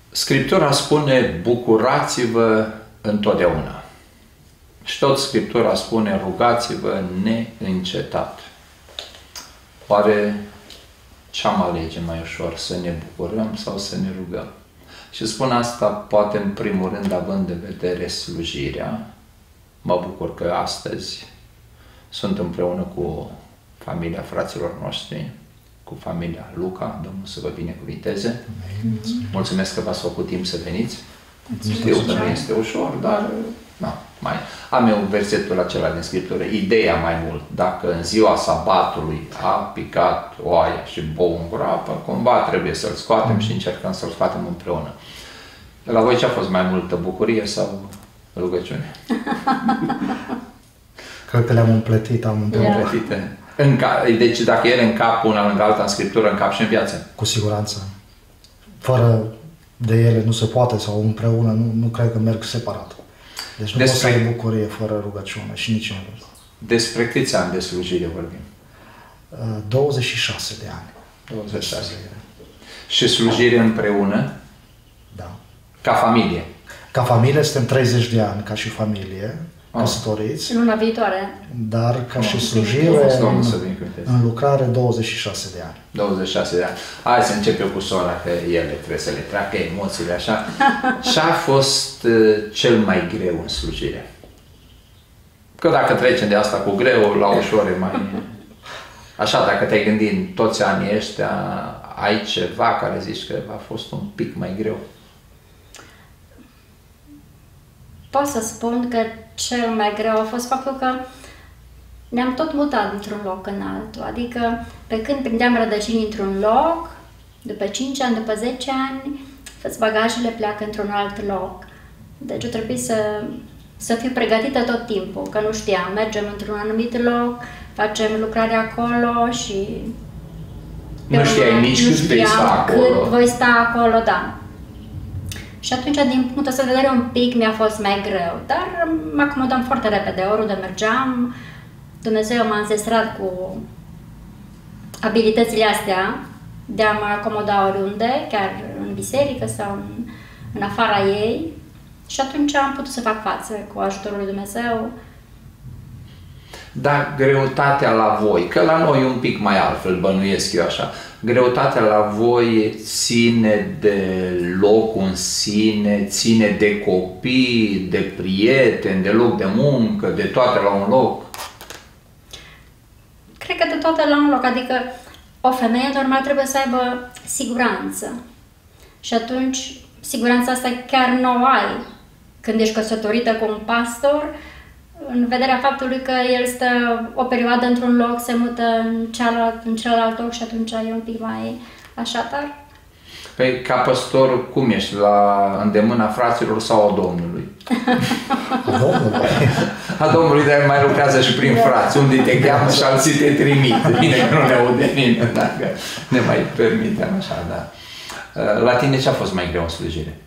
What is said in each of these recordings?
Scriptura spune bucurați-vă întotdeauna. Și tot Scriptura spune rugați-vă neîncetat. Oare ce-am alege mai ușor? Să ne bucurăm sau să ne rugăm? Și spun asta poate în primul rând având în vedere slujirea. Mă bucur că astăzi sunt împreună cu familia fraților noștri, cu familia Luca, Domnul să vă binecuvinteze. Mulțumesc că v-ați făcut timp să veniți. Știu că nu este ușor, dar am eu versetul acela din Scriptură, ideea mai mult. Dacă în ziua sabatului a picat oaia și bou în groapă, cumva trebuie să-l scoatem și încercăm să-l scoatem împreună. La voi ce a fost mai multă, bucurie sau rugăciune? Cred că le-am împletit amândouă. Deci dacă ele în cap, una lângă alta, în Scriptură, în cap și în viață? Cu siguranță. Fără de ele nu se poate, sau împreună, nu cred că merg separat. Deci nu poți să ai bucurie fără rugăciune și nici invers. Despre câți ani de slujire vorbim? 26 de ani. 26. Și slujire împreună? Da. Ca familie? Ca familie suntem 30 de ani, ca și familie, căsătoriți. În luna viitoare. Dar ca și slujire, în lucrare, 26 de ani. 26 de ani. Hai să încep eu cu sora, că ele trebuie să le treacă emoțiile așa. Ce-a fost cel mai greu în slujire? Că dacă trecem de asta cu greu, la ușor e mai... Așa, dacă te-ai gândit în toți anii ăștia, ai ceva care zici că a fost un pic mai greu? Pot să spun că cel mai greu a fost faptul că ne-am tot mutat într-un loc în altul. Adică, pe când prindeam rădăcini într-un loc, după 5 ani, după 10 ani, toți bagajele pleacă într-un alt loc. Deci trebuie să fiu pregătită tot timpul, că nu știam. Mergem într-un anumit loc, facem lucrare acolo și... Nu știai nici cât vei sta acolo. Cât voi sta acolo, da. Și atunci, din punctul ăsta de vedere, un pic mi-a fost mai greu. Dar mă acomodam foarte repede, oriunde mergeam. Dumnezeu m-a înzestrat cu abilitățile astea de a mă acomoda oriunde, chiar în biserică sau în afara ei. Și atunci am putut să fac față cu ajutorul lui Dumnezeu. Dar greutatea la voi, că la noi e un pic mai altfel, bănuiesc eu așa, greutatea la voi ține de locul în sine, ține de copii, de prieteni, de loc de muncă, de toate la un loc? Cred că de toate la un loc, adică o femeie normal trebuie să aibă siguranță. Și atunci siguranța asta chiar nu o ai când ești căsătorită cu un pastor, în vederea faptului că el stă o perioadă într-un loc, se mută în celălalt loc și atunci e un pic mai așa, dar... Păi, ca păstor, cum ești? La îndemâna fraților sau a Domnului? A Domnului. A Domnului, dar mai lucrează și prin frați. Unde te cheamă și alții te trimit. Bine că nu ne aude nimeni, dacă ne mai permitem așa, da. La tine ce a fost mai greu în slujire?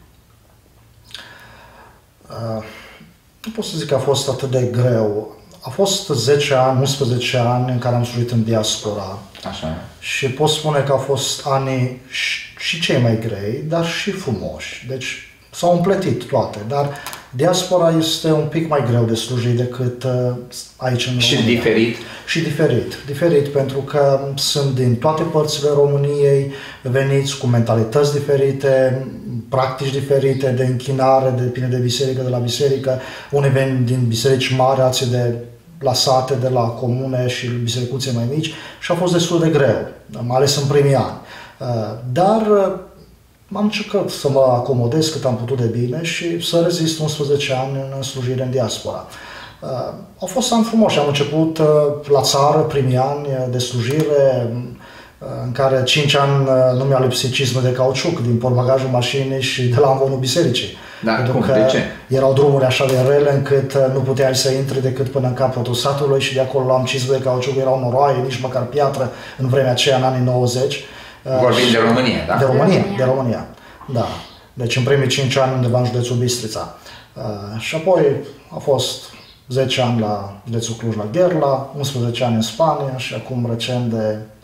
Nu pot să zic că a fost atât de greu. A fost 10 ani, 11 ani în care am slujit în diaspora. Așa. Și pot spune că au fost ani și cei mai grei, dar și frumoși. Deci s-au împletit toate, dar diaspora este un pic mai greu de slujit decât aici în România. Și diferit? Și diferit. Diferit pentru că sunt din toate părțile României veniți cu mentalități diferite, practici diferite de închinare, depinde de biserică, de la biserică. Unii vin din biserici mari, alții de la sate, de la comune și bisericuțe mai mici și a fost destul de greu, mai ales în primii ani. Dar am încercat să mă acomodez cât am putut de bine și să rezist 11 ani în slujire în diaspora. Au fost ani frumoși. Am început la țară, primii ani de slujire, în care 5 ani nu mi-a lipsit cizme de cauciuc din portbagajul mașinii și de la amvonul bisericii. Da, pentru cum? că De ce? erau drumuri așa de rele încât nu puteai să intri decât până în capătul satului și de acolo luam cizme de cauciuc, erau noroaie, nici măcar piatră în vremea aceea, în anii 90. Vorbim de România, da? De România, da. Deci în primii 5 ani undeva în județul Bistrița. Și apoi a fost 10 ani la județul Cluj la Gherla, 11 ani în Spania și acum recent de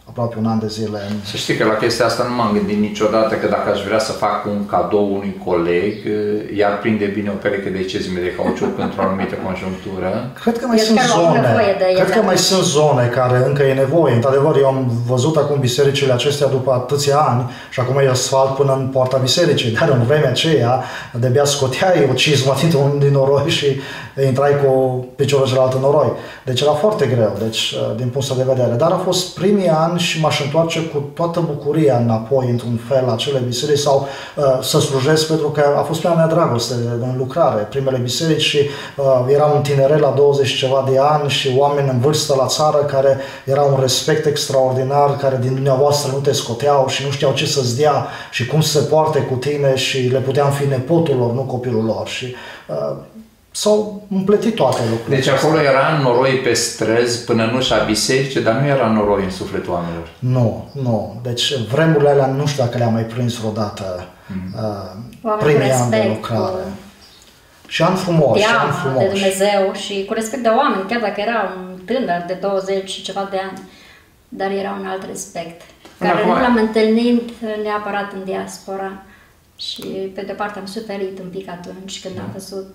aproape un an de zile. Să știi că la chestia asta nu m-am gândit niciodată că dacă aș vrea să fac un cadou unui coleg, iar prinde bine o pereche de cezime de cauciuc într-o anumită conjunctură. Cred că mai sunt zone care încă e nevoie. Într-adevăr, eu am văzut acum bisericile acestea după atâția ani și acum e asfalt până în poarta bisericii, dar în vremea aceea de-abia scoteai o cizmă din noroi și intrai cu piciorul celălalt în noroi. Deci era foarte greu, din punctul de vedere. Dar a fost primii ani și m-aș întoarce cu toată bucuria înapoi, într-un fel, la acele biserici sau să slujesc, pentru că a fost prima mea dragoste în lucrare. Primele biserici și eram un tineret la 20 ceva de ani și oameni în vârstă la țară care era un respect extraordinar, care din dumneavoastră nu te scoteau și nu știau ce să-ți dea și cum să se poarte cu tine și le puteam fi nepotul lor, nu copilul lor. Și s-au împletit toate lucrurile. Deci acolo era noroi pe străzi până în ușa bisericii, dar nu era noroi în sufletul oamenilor. Nu. Deci vremurile alea nu știu dacă le-am mai prins vreodată primii ani de lucrare. Și ani frumoși, de Dumnezeu și cu respect de oameni, chiar dacă era un tânăr de 20 și ceva de ani, dar era un alt respect, care nu l-am întâlnit neapărat în diaspora. Și pe de-o parte am suferit un pic atunci când am văzut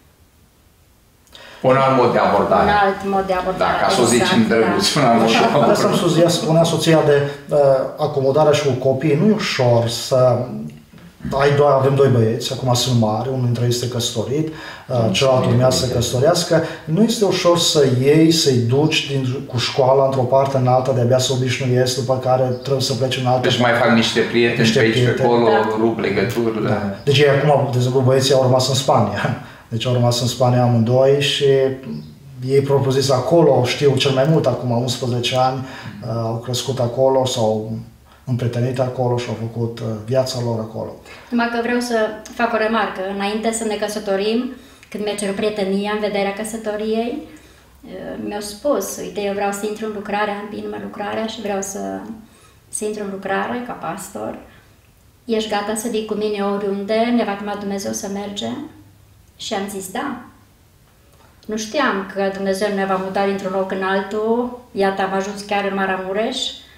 un alt mod de abordare. Un alt mod de abordare. Da, ca să o zici în drăguț, un alt mod de abordare. Asta spunea soția de acomodarea și cu copii. Nu e ușor să avem doi băieți, acum sunt mari, unul dintre ei este căsătorit, celălalt urmează să căsătorească. Nu este ușor să-i duci cu școala într-o parte în alta, de-abia să obișnuiesc, după care trebuie să pleci în altă. Deci mai fac niște prieteni pe aici, pe acolo, rup legăturile. Da. Deci ei acum, de exemplu, băieții au rămas în Spania. Deci au rămas în Spania amândoi și ei propriu-zis acolo, știu cel mai mult acum 11 ani, au crescut acolo, s-au împrietenit acolo și au făcut viața lor acolo. Numai că vreau să fac o remarcă. Înainte să ne căsătorim, când mi-a cerut prietenia în vederea căsătoriei, mi-au spus, uite, eu vreau să intru în lucrare, am bine lucrarea și vreau să intru în lucrare ca pastor. Ești gata să vii cu mine oriunde ne va chema Dumnezeu să mergem? Și am zis da. Nu știam că Dumnezeu ne va muta dintr-un loc în altul. Iată, am ajuns chiar în Maramureș.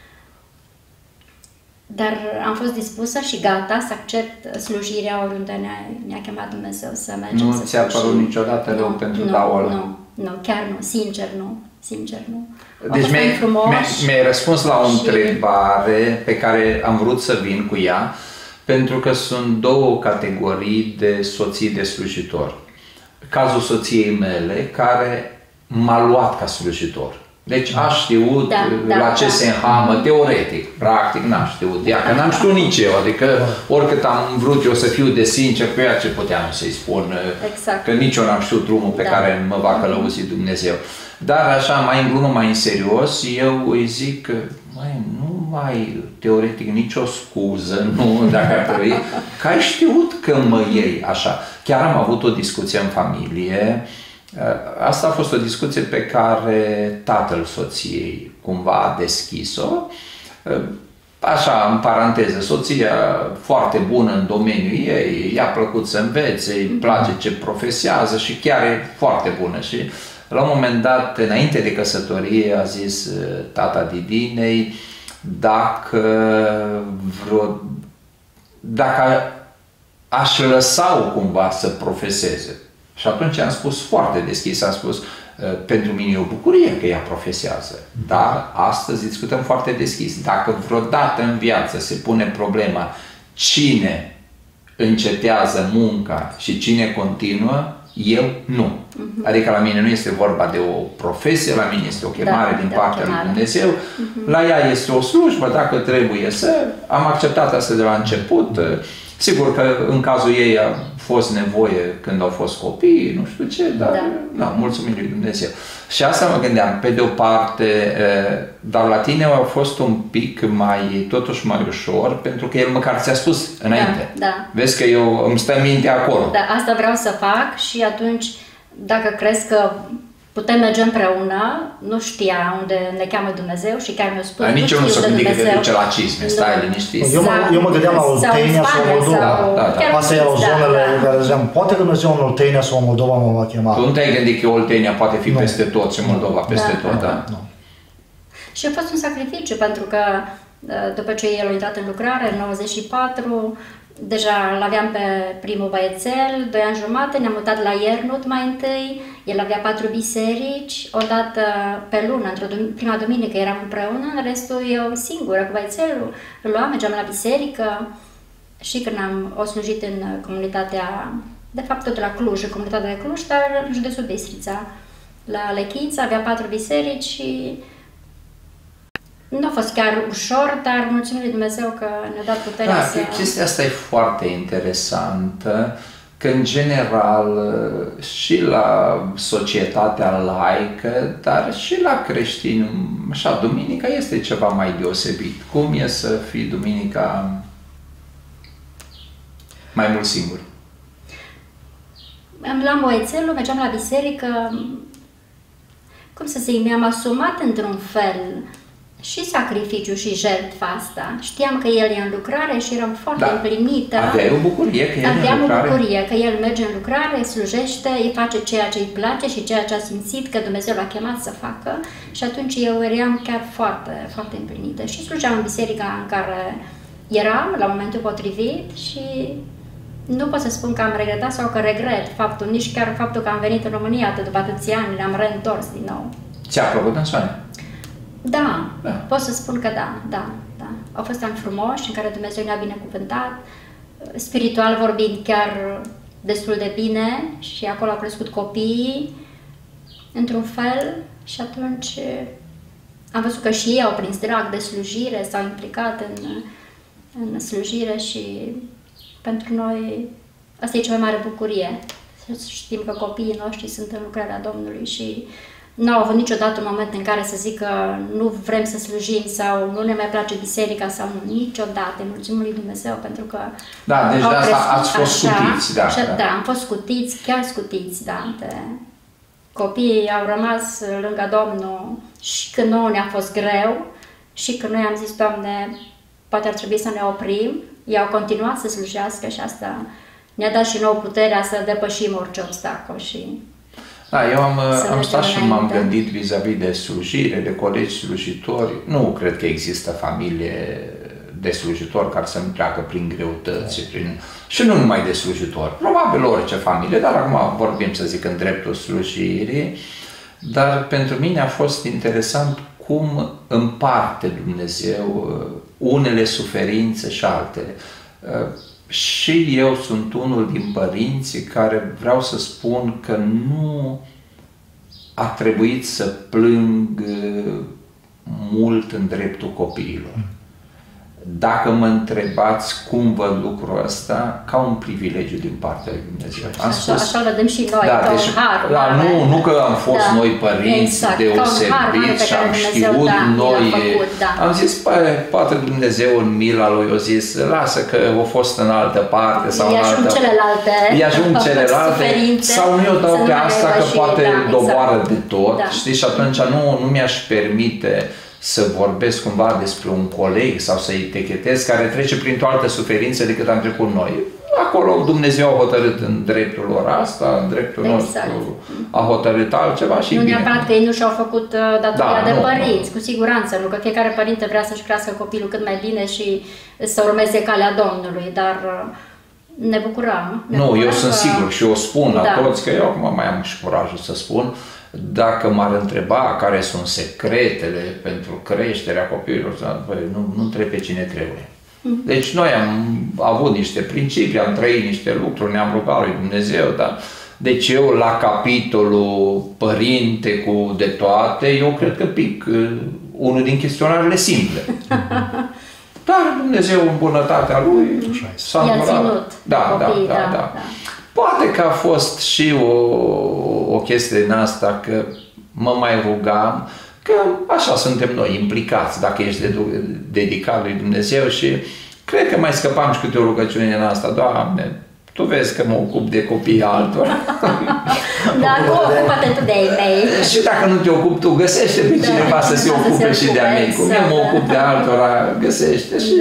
Dar am fost dispusă și gata să accept slujirea oriunde ne-a chemat Dumnezeu să mergem. Nu ți-a părut niciodată rău pentru daul? Nu, chiar nu. Sincer nu. Deci mi-ai răspuns la o întrebare pe care am vrut să vin cu ea. Pentru că sunt două categorii de soții de slujitori. Cazul soției mele, care m-a luat ca slujitor. Deci a știut la ce se înhamă, teoretic, practic n-a știut. Că n-am știut nici eu, adică oricât am vrut eu să fiu de sincer pe ea, ce puteam să-i spun, că nici eu n-am știut drumul pe care mă va călăuzi Dumnezeu. Dar așa, mai în glumă, mai în serios, eu îi zic că nu ai teoretic nicio scuză, nu, dacă ar trebui, că ai știut că mă iei așa. Chiar am avut o discuție în familie, asta a fost o discuție pe care tatăl soției cumva a deschis-o, așa, în paranteză, soția foarte bună în domeniul ei, i-a plăcut să învețe, îi place ce profesează și chiar e foarte bună și la un moment dat, înainte de căsătorie, a zis tata Didinei dacă aș lăsa-o cumva să profeseze. Și atunci am spus foarte deschis, am spus, pentru mine e o bucurie că ea profesează, dar astăzi discutăm foarte deschis. Dacă vreodată în viață se pune problema cine încetează munca și cine continuă, eu nu. Adică la mine nu este vorba de o profesie, la mine este o chemare din partea lui Dumnezeu. La ea este o slujbă, dacă trebuie să... Am acceptat asta de la început. Sigur că în cazul ei a fost nevoie când au fost copii, nu știu ce, dar mulțumim lui Dumnezeu. Și asta mă gândeam, pe de o parte, dar la tine a fost un pic totuși mai ușor, pentru că el măcar ți-a spus înainte. Vezi că eu îmi stă minte acolo. Da, asta vreau să fac și atunci, dacă crezi că putem merge împreună, nu știa unde ne cheamă Dumnezeu și chiar mi-a spus, nici eu nu se gândi că te duce la cizme, stai liniștit. Eu mă gândeam la Oltenia sau Moldova. Astea erau zonele în care ziceam, poate că Dumnezeu în Oltenia sau Moldova mă va chema. Tu nu te-ai gândit că Oltenia poate fi peste tot și Moldova peste tot, da? Și a fost un sacrificiu, pentru că după ce el a intrat în lucrare, în 94, deja l-aveam pe primul băiețel, 2 ani jumate, ne-am mutat la Iernut mai întâi, el avea 4 biserici, o dată pe lună, prima duminică eram împreună, în restul eu singură cu băiețelul, îl luam, mergeam la biserică și când o slujit în comunitatea, de fapt tot la Cluj, în comunitatea de Cluj, dar în județul Bistrița, la Lechița, avea 4 biserici și nu a fost chiar ușor, dar mulțumim lui Dumnezeu că ne-a dat puterea să... Chestia asta e foarte interesantă, că în general și la societatea laică, dar și la creștini, așa, duminica este ceva mai deosebit. Cum e să fii duminica mai mult singur? Îmi luam băiețelul, mergeam la biserică, cum să zic, mi-am asumat într-un fel și sacrificiu și jertfa asta. Știam că el e în lucrare și eram foarte împlinită. Aveai o bucurie că el e în lucrare? Aveam o bucurie că el merge în lucrare, slujește, îi face ceea ce îi place și ceea ce a simțit că Dumnezeu l-a chemat să facă. Și atunci eu eram chiar foarte, foarte împlinită. Și slujeam în biserica în care eram, la momentul potrivit, și nu pot să spun că am regretat sau că regret faptul, nici chiar faptul că am venit în România atât după atâția ani, ne-am reîntors din nou. Ți-a plăcut în Soane? Da, pot să spun că da. Au fost ani frumoși în care Dumnezeu ne-a binecuvântat, spiritual vorbind chiar destul de bine, și acolo au crescut copiii într-un fel și atunci am văzut că și ei au prins drag de slujire, s-au implicat în slujire și pentru noi asta e cea mai mare bucurie. Știm că copiii noștri sunt în lucrarea Domnului și nu au avut niciodată un moment în care să zică nu vrem să slujim sau nu ne mai place biserica sau nu, niciodată. Mulțumim lui Dumnezeu pentru că da, deci de asta ați fost scutiți. Da, am fost scutiți, chiar scutiți, da. Copiii au rămas lângă Domnul și când nouă ne-a fost greu și când noi am zis, Doamne, poate ar trebui să ne oprim, ei au continuat să slujească și asta ne-a dat și nouă puterea să depășim orice obstacol și... Da, eu am stat și m-am gândit vis-a-vis de slujire, de colegi slujitori. Nu cred că există familie de slujitori care să nu treacă prin greutăți, și nu numai de slujitori. Probabil orice familie, dar acum vorbim, să zic, în dreptul slujirii. Dar pentru mine a fost interesant cum împarte Dumnezeu unele suferințe și altele. Și eu sunt unul din părinții care vreau să spun că nu a trebuit să plâng mult în dreptul copiilor. Dacă mă întrebați cum văd lucrul ăsta, ca un privilegiu din partea lui Dumnezeu. Așa îl vedem și noi, ca un har. Nu că am fost noi părinți deosebiți și am știut noi. Am zis, poate Dumnezeu în mila lui a zis, lasă că a fost în altă parte sau în altă... Îi ajung celelalte. Sau nu eu dau pe asta că poate doboară de tot. Știi? Și atunci nu mi-aș permite să vorbesc cumva despre un coleg sau să-i etichetez care trece printr-o altă suferință decât am trecut noi. Acolo Dumnezeu a hotărât în dreptul lor asta, în dreptul nostru a hotărât altceva și nu neapărat că ei nu și-au făcut datoria de părinți, cu siguranță, nu că fiecare părinte vrea să-și crească copilul cât mai bine și să urmeze calea Domnului, dar ne bucurăm. Eu sunt sigur și o spun la toți, că eu acum mai am și curajul să spun. Dacă m-ar întreba care sunt secretele pentru creșterea copiilor, nu trebuie cine trebuie. Deci noi am avut niște principii, am trăit niște lucruri, ne-am rugat lui Dumnezeu, dar deci eu la capitolul părinte cu de toate, eu cred că pic unul din chestionarele simple. Dar Dumnezeu în bunătatea lui s-a ținut. Da. Poate că a fost și o chestie din asta că mă mai rugam, că așa suntem noi, implicați, dacă ești dedicat lui Dumnezeu și cred că mai scăpam și câte o rugăciune din asta, Doamne, Tu vezi că mă ocup de copiii altora. Da, ocupă-te tu de ei mei. Și dacă nu te ocupi tu, găsește pe cineva să se ocupe și de-a mei. Cum eu mă ocup de altora, găsește și...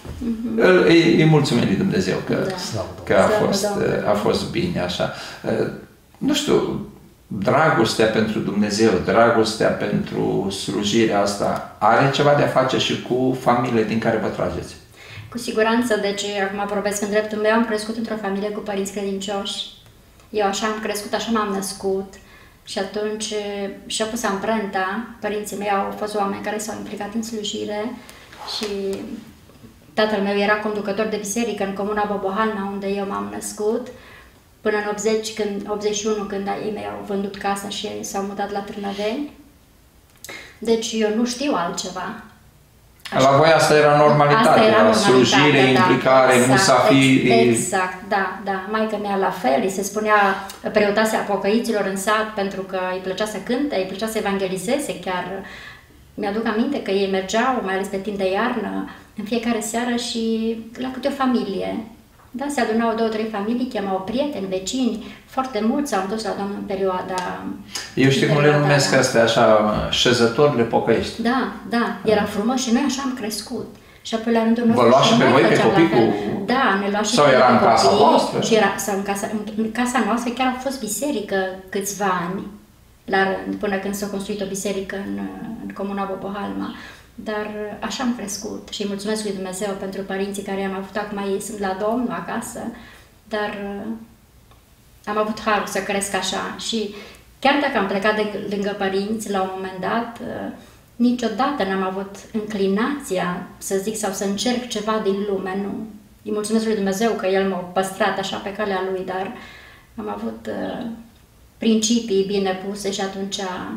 Îi mulțumim lui Dumnezeu că a fost bine așa. Nu știu, dragostea pentru Dumnezeu, dragostea pentru slujirea asta, are ceva de a face și cu familiile din care vă trageți? Cu siguranță, deci acum vorbesc în dreptul meu, am crescut într-o familie cu părinți credincioși. Eu așa am crescut, așa m-am născut și atunci și-a pus amprenta. Părinții mei au fost oameni care s-au implicat în slujire și tatăl meu era conducător de biserică în comuna Bobohalna, unde eu m-am născut, până în 81, când ei mei au vândut casa și s-au mutat la Târnăveni. Deci eu nu știu altceva. Așa. La voi asta era normalitatea, slujire, implicare, exact, musafiri. Exact, da. Maica mea la fel, îi se spunea preotasea pocăiților în sat pentru că îi plăcea să cânte, îi plăcea să evangelizeze chiar. Mi-aduc aminte că ei mergeau, mai ales pe timp de iarnă, în fiecare seară și la câte o familie. Da, se adunau 2-3 familii, chemau prieteni, vecini, foarte mulți s-au întors la Domnul în perioada... Eu știu cum le numesc astea, așa, șezătorile pocăiești. Da, era frumos și noi așa am crescut. Și apoi la rândul nostru... Vă lua și pe voi, pe copii cu... Da, ne lua și sau pe era în copii, casa voastră? Și sau în casa noastră chiar a fost biserică câțiva ani, la rând, până când s-a construit o biserică în comuna Bobohalma. Dar așa am crescut și îi mulțumesc lui Dumnezeu pentru părinții care am avut. Acum ei sunt la Domnul acasă, dar am avut harul să cresc așa și chiar dacă am plecat de lângă părinți la un moment dat, niciodată n-am avut înclinația să zic sau să încerc ceva din lume, nu. Îi mulțumesc lui Dumnezeu că El m-a păstrat așa pe calea Lui, dar am avut principii bine puse și atunci...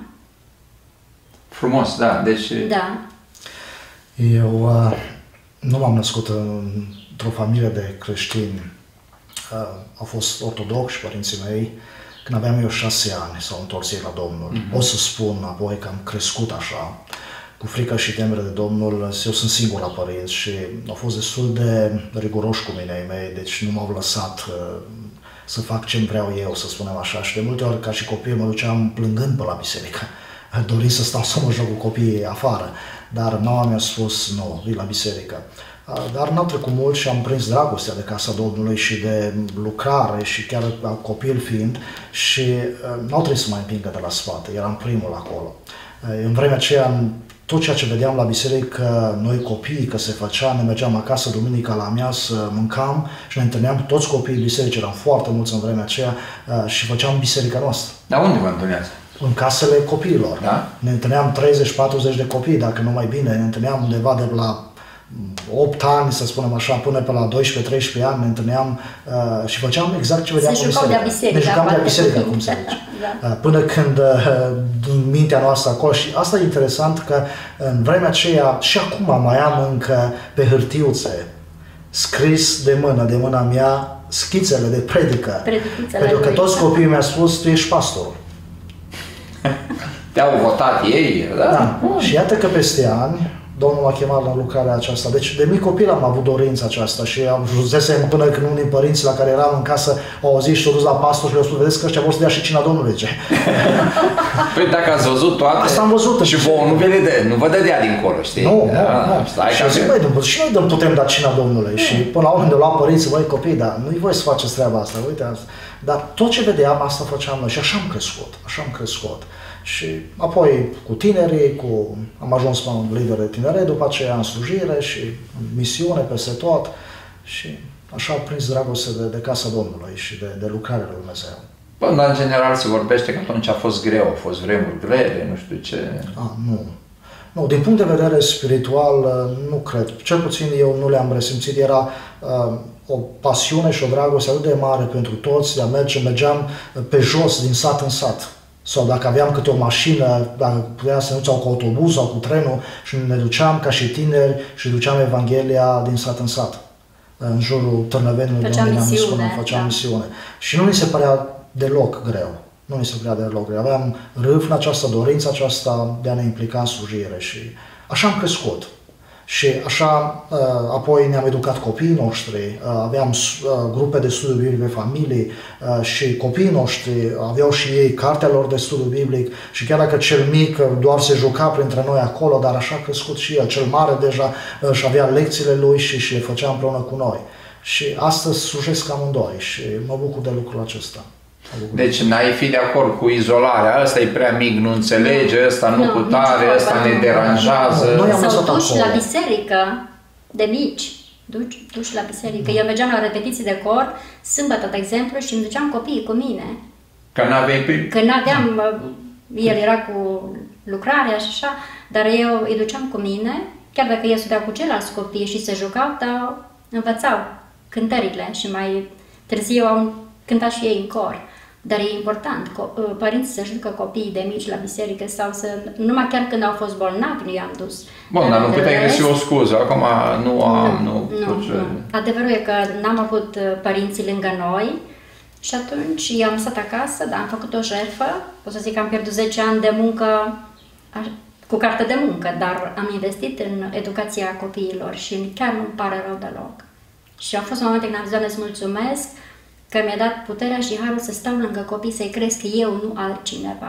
Frumos, da, deci... Da. Eu nu m-am născut într-o familie de creștini. Au fost ortodoxi părinții mei. Când aveam eu 6 ani s-au întors ei la Domnul. O să spun apoi că am crescut așa, cu frică și temere de Domnul. Eu sunt singur la părinți și au fost destul de riguroși cu mine ei mei, deci nu m-au lăsat să fac ce-mi vreau eu, să spunem așa. Și de multe ori, ca și copil, mă duceam plângând pe la biserică, dorind să stau să mă joc cu copiii afară. Dar mama mi-a spus, nu, vii la biserică. Dar n-au trecut mult și am prins dragostea de Casa Domnului și de lucrare și chiar copil fiind și n-au trebuit să mai împingă de la spate, eram primul acolo. În vremea aceea, tot ceea ce vedeam la biserică, noi copiii, că se făcea, ne mergeam acasă duminica la amiază, mâncam și ne întâlneam toți copiii bisericii, eram foarte mulți în vremea aceea și făceam biserica noastră. Dar unde vă întâlneați? În casele copiilor. Da? Ne întâlneam 30-40 de copii, dacă nu mai bine. Ne întâlneam undeva de la 8 ani, să spunem așa, până pe la 12-13 ani ne întâlneam și făceam exact ce vedeam în biserică. Ne jucam de biserică, cum se zice. Da. Până când, din mintea noastră acolo, și asta e interesant că în vremea aceea, și acum mai am încă pe hârtiuțe, scris de mâna mea, schițele de predică. Pentru că toți copiii mi-au spus, tu ești pastorul. Te-au votat ei, da? Da. Și iată că peste ani, Domnul m-a chemat la lucrarea aceasta. Deci de mic copil am avut dorința aceasta și am ajunsesem până când unul din părinții la care eram în casă au auzit și s-au dus la pastor și le-au spus, vedeți că ăștia vor să dea și cina Domnului, ce? Păi dacă ați văzut toate... Asta am văzut. Și vouă nu vă dădea dincolo, știi? Nu. Și eu zic, băi, și noi putem da cina Domnului. Și până la urmă de luat părinții, băi copii, dar nu-i voi să faceți treaba asta, uite asta. Dar tot ce vedeam, asta făceam noi și așa am crescut. Și apoi cu tinerii, am ajuns la un lider de tineret, după aceea în slujire și în misiune peste tot și așa am prins dragoste de Casa Domnului și de lucrarea lui Dumnezeu. Bă, dar în general se vorbește că atunci a fost greu, au fost vremuri grele, nu știu ce... Nu, din punct de vedere spiritual nu cred, cel puțin eu nu le-am resimțit, era o pasiune și o dragoste atât de mare pentru toți, de a mergeam pe jos, din sat în sat. Sau dacă aveam câte o mașină, dacă puteam să ne duceam cu autobuz sau cu trenul și ne duceam ca și tineri și duceam Evanghelia din sat în sat. În jurul Târnăveniului de unde ne-am născut, făceam misiune. Și nu ni se părea deloc greu. Aveam râvna aceasta, dorința aceasta de a ne implica în slujire și așa am crescut. Și așa, apoi ne-am educat copiii noștri, aveam grupe de studiu biblic pe familii și copiii noștri aveau și ei cartea lor de studiu biblic și chiar dacă cel mic doar se juca printre noi acolo, dar așa a crescut și el. Cel mare deja își avea lecțiile lui și le făcea împreună cu noi. Și astăzi slujesc amândoi și mă bucur de lucrul acesta. Deci n-ai fi de acord cu izolarea, ăsta e prea mic, nu înțelege, ăsta nu cu tare, ăsta ne deranjează. Sau duci la biserică de mici, duci la biserică. Eu mergeam la repetiții de cor, sâmbătă, de exemplu, și îmi duceam copiii cu mine. Că n-aveam, el era cu lucrarea și așa, dar eu îi duceam cu mine, chiar dacă ei studiau cu ceilalți copii și se jucau, dar învățau cântările și mai târziu au cântat și ei în cor. Dar e important, părinții să-și ducă copiii de mici la biserică sau să... Numai chiar când au fost bolnavi, nu i-am dus. Bun, dar nu puteai găsi o scuză, acum nu. Adevărul e că n-am avut părinții lângă noi și atunci i-am lăsat acasă, dar am făcut o jertfă, pot să zic că am pierdut 10 ani de muncă cu carte de muncă, dar am investit în educația copiilor și chiar nu-mi pare rău deloc. Și au fost momente când am zis, Doamne, îți mulțumesc că mi-a dat puterea și harul să stau lângă copii, să-i cresc eu, nu altcineva.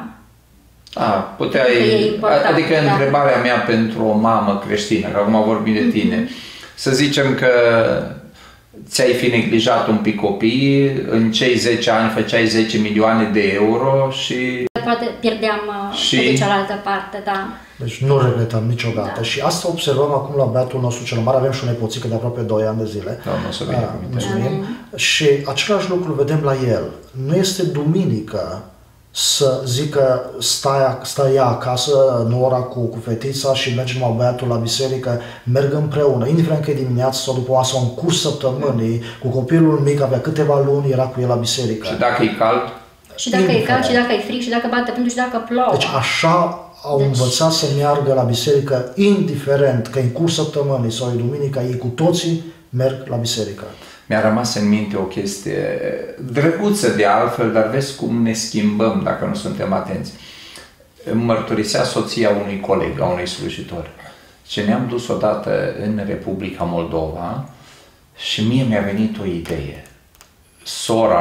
Adică întrebarea mea pentru o mamă creștină, că acum vorbim de tine, să zicem că ți-ai fi neglijat un pic copiii, în cei 10 ani făceai 10 milioane de euro și... Poate pierdeam de cealaltă parte, da. Deci nu regretăm niciodată. Da. Și asta observăm acum la băiatul nostru cel mare. Avem și o nepoțică de aproape 2 ani de zile. Mulțumim. Și același lucru vedem la el. Nu este duminică să zică stai ea acasă, în ora cu fetița și mergem la băiatul la biserică, merg împreună, indiferent că e dimineață sau după masă, un curs săptămânii, cu copilul mic, avea câteva luni, era cu el la biserică. Și dacă e cald? Și dacă e cald, și dacă e frig, și dacă bate vântul, și dacă plouă. Deci așa au învățat să meargă la biserică, indiferent că e în curs săptămânii sau e duminica, ei cu toții merg la biserică. Mi-a rămas în minte o chestie drăguță de altfel, dar vezi cum ne schimbăm dacă nu suntem atenți. Îmi mărturisea soția unui coleg, a unui slujitor, ce ne-am dus odată în Republica Moldova și mie mi-a venit o idee. Sora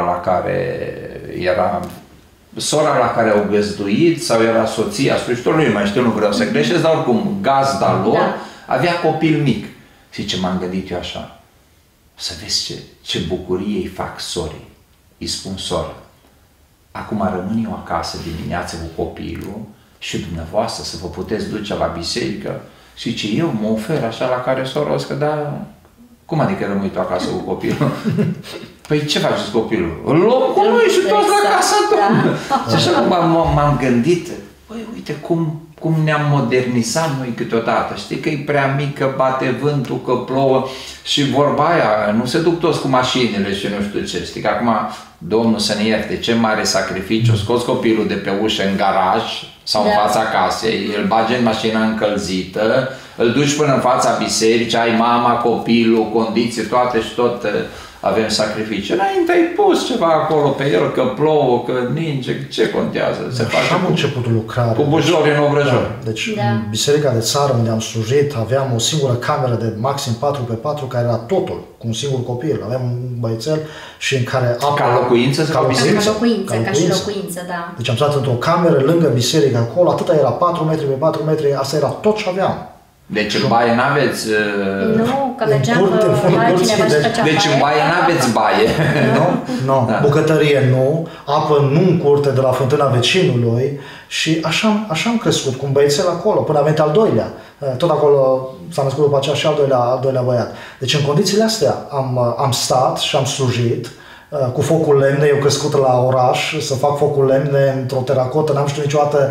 la care au găzduit sau era soția slujitorului, nu mai știu, nu vreau să greșesc, dar oricum gazda lor avea copil mic. Și ce m-am gândit eu așa? Să vezi ce bucurie îi fac sorii. Îi spun soră, acum rămân eu acasă dimineața cu copilul și dumneavoastră să vă puteți duce la biserică și ce eu mă ofer așa la care sora o să da, cum adică rămâi tu acasă cu copilul? Păi ce faceți copilul? Îl luăm cu noi și toți la casa ta. Și așa m-am gândit, băi, uite cum ne-am modernizat noi câteodată. Știi că e prea mic, că bate vântul, că plouă și vorba aia, nu se duc toți cu mașinile și nu știu ce. Știi că acum, Domnul să ne ierte, ce mare sacrificiu, scoți copilul de pe ușă în garaj sau în fața casei, îl bagi în mașina încălzită, îl duci până în fața bisericii, ai mama, copilul, condiții, toate și tot avem sacrificii. Înainte ai pus ceva acolo pe el, că plouă, că ninge, ce contează? Se face am început lucrarea. Cu bujori în obrăjori. Deci în biserica de țară unde am slujit aveam o singură cameră de maxim 4x4 care era totul, cu un singur copil. Aveam un băiețel și în care... Ca locuință? Ca și locuință, da. Deci am stat într-o cameră lângă biserică acolo, atâta era 4 metri pe 4 metri, asta era tot ce aveam. Deci în baie n-aveți... Nu, că mergeam la cineva și făcea Deci în baie n-aveți baie. Nu, bucătărie nu, apă nu în curte de la fântâna vecinului și așa am crescut cu un băiețel acolo, până a venit al doilea. Tot acolo s-a născut după aceea și al doilea băiat. Deci în condițiile astea am stat și am slujit cu focul lemne, eu crescut la oraș, să fac focul lemne într-o teracotă, n-am știut niciodată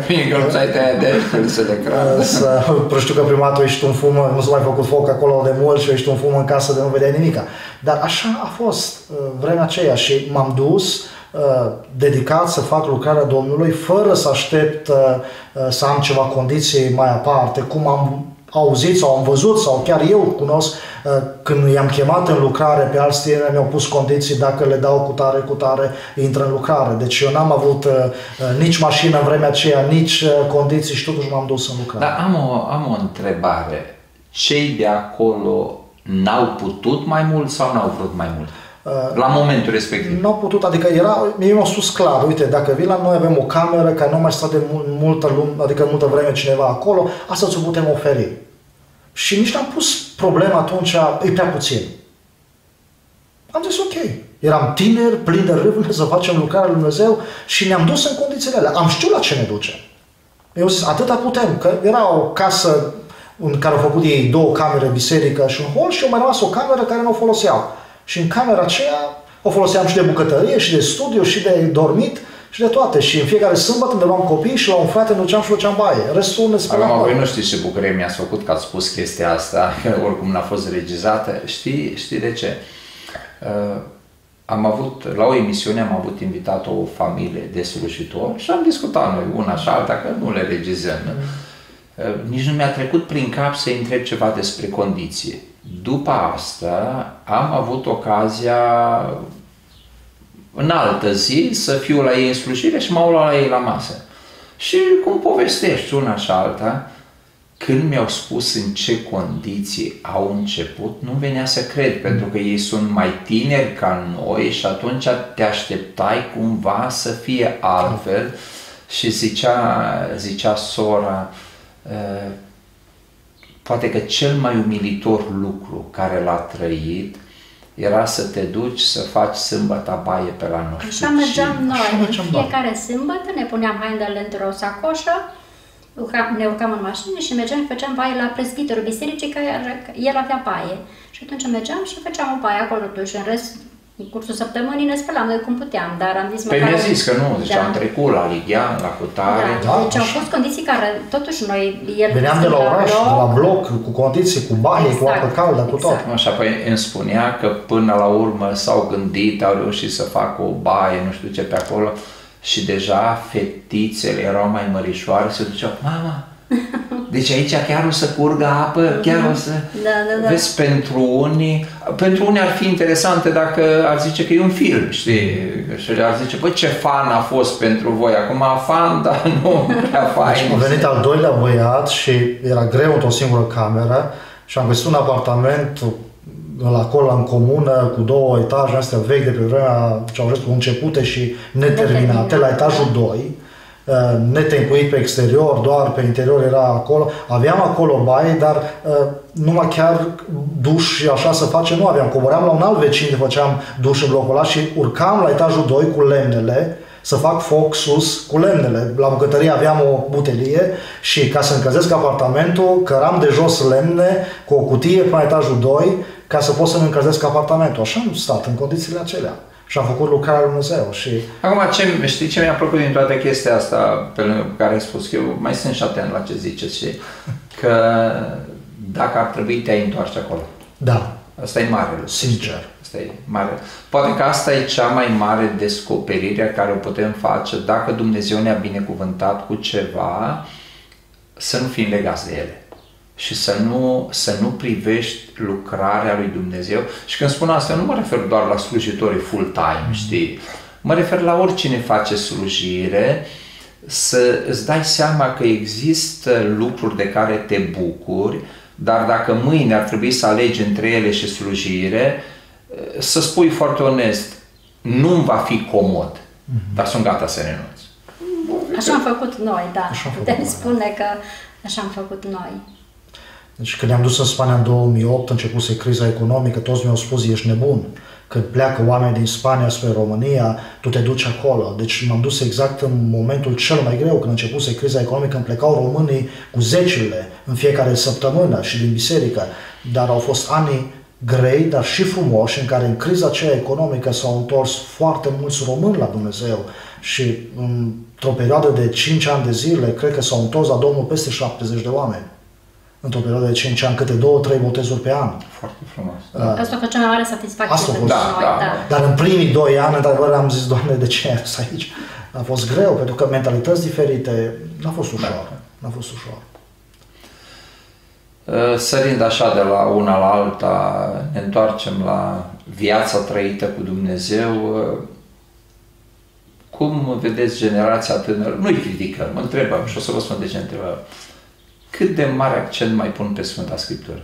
știu că prima dată ești un fum, nu s-a mai făcut foc acolo de mult și ești un fum în casă de nu vedeai nimica. Dar așa a fost vremea aceea și m-am dus dedicat să fac lucrarea Domnului fără să aștept să am ceva condiții mai aparte, cum am auzit sau am văzut sau chiar eu cunosc când i-am chemat în lucrare pe alți tineri, mi-au pus condiții, dacă le dau cu tare, intră în lucrare. Deci eu n-am avut nici mașină în vremea aceea, nici condiții și totuși m-am dus în lucrare. Dar am o întrebare. Cei de acolo n-au putut mai mult sau n-au vrut mai mult? La momentul respectiv. Nu au putut, adică mie mi-au spus clar, uite, dacă vii la noi avem o cameră care nu mai stă de multă vreme cineva acolo, asta ți-o putem oferi. Și nici n-am pus problema atunci, e prea puțin. Am zis ok, Eram tineri, plini de râvne să facem lucrarea lui Dumnezeu și ne-am dus în condițiile alea. Am știut la ce ne ducem. Eu zis, atâta putem, că era o casă în care au făcut ei 2 camere, biserică și un hol și au mai rămas o cameră care nu o foloseau. Și în camera aceea o foloseam și de bucătărie, și de studiu, și de dormit, și de toate. Și în fiecare sâmbătă ne luam copii și la un frate ne duceam și făceam baie. Restul ne spălam. Acum, voi nu știți ce bucurie mi-ați făcut că ați spus chestia asta, că oricum n-a fost regizată. Știi de ce? Am avut, la o emisiune am avut invitat o familie de slujitori și am discutat noi una și alta, că nu le regizăm. Nici nu mi-a trecut prin cap să întreb ceva despre condiții. După asta am avut ocazia în altă zi să fiu la ei în slujire și m-au luat la ei la masă. Și cum povestești una și alta, când mi-au spus în ce condiții au început, nu venea să cred, pentru că ei sunt mai tineri ca noi și atunci te așteptai cumva să fie altfel. Și zicea sora, poate că cel mai umilitor lucru care l-a trăit era să te duci să faci sâmbătă baie pe la noi. Așa mergeam noi. În fiecare sâmbătă ne puneam hainele într-o sacoșă, ne urcam în mașină și mergeam și făceam baie la prezbiterul bisericii, că el avea baie. Și atunci mergeam și făceam o baie acolo totuși. În rest, în cursul săptămânii ne spălam noi cum puteam, dar am zis măcar... Păi mi-a zis că nu, deci am trecut la Lighean, la Cutare. Da, deci au fost condiții care, totuși noi... Veneam de la oraș, de la bloc, cu condiții, cu baie, cu apă caldă, cu tot. Așa, păi îmi spunea că până la urmă s-au gândit, au reușit să facă o baie, nu știu ce pe acolo, și deja fetițele erau mai mărișoare, se duceau, mama, deci aici chiar o să curgă apă, chiar o să... Da. Vezi, pentru unii ar fi interesante dacă ar zice că e un film, știi? Și ar zice, băi, ce fan a fost pentru voi, acum fan, dar nu prea fain. Deci a venit al doilea băiat și era greu într-o singură cameră și am găsit un apartament acolo în comună cu 2 etaje astea vechi de pe vremea Ceaușescu, începute și neterminate, la etajul 2, netencuit pe exterior, doar pe interior era acolo. Aveam acolo baie, dar numai chiar duș și așa să face nu aveam. Coboream la un alt vecin de făceam duș în blocul ăla și urcam la etajul 2 cu lemnele, să fac foc sus cu lemnele. La bucătărie aveam o butelie și ca să încălzesc apartamentul, căram de jos lemne cu o cutie până la etajul 2 ca să pot să-mi încălzesc apartamentul. Așa am stat în condițiile acelea. Și am făcut lucrarea lui Dumnezeu. Și... Acum, știi ce mi-a plăcut din toată chestia asta pe care ai spus? Că eu mai sunt și atent la ce ziceți și că dacă ar trebui te-ai întoarce acolo. Da. Asta e mare lucru. Sincer. Asta e mare. Poate că asta e cea mai mare descoperire care o putem face dacă Dumnezeu ne-a binecuvântat cu ceva, să nu fim legați de ele. Și să nu privești lucrarea lui Dumnezeu. Și când spun asta, nu mă refer doar la slujitorii full-time, știi? Mă refer la oricine face slujire, să îți dai seama că există lucruri de care te bucuri, dar dacă mâine ar trebui să alegi între ele și slujire, să spui foarte onest, nu-mi va fi comod, dar sunt gata să renunț. Așa am făcut noi, da. Putem spune că așa am făcut noi. Deci când ne-am dus în Spania în 2008, începuse criza economică, toți mi-au spus, ești nebun. Când pleacă oameni din Spania spre România, tu te duci acolo. Deci m-am dus exact în momentul cel mai greu, când începuse criza economică, când plecau românii cu zecile în fiecare săptămână și din biserică. Dar au fost ani grei, dar și frumoși, în care în criza aceea economică s-au întors foarte mulți români la Dumnezeu. Și într-o perioadă de 5 ani de zile, cred că s-au întors la Domnul peste 70 de oameni. Într-o perioadă de 5 ani, câte 2-3 botezuri pe an. Foarte frumos. Asta a fost cea mai mare satisfacție Asta pentru noi. Da. Dar în primii 2 ani, într-adevăr, am zis, Doamne, de ce ai fost aici? A fost greu, pentru că mentalități diferite, n-a fost ușor. N-a fost ușor. Sărind așa de la una la alta, ne întoarcem la viața trăită cu Dumnezeu. Cum vedeți generația tânără? Nu-i criticăm, mă întrebăm și o să vă spun de ce întrebăm. Cât de mare accent mai pun pe Sfânta Scriptură?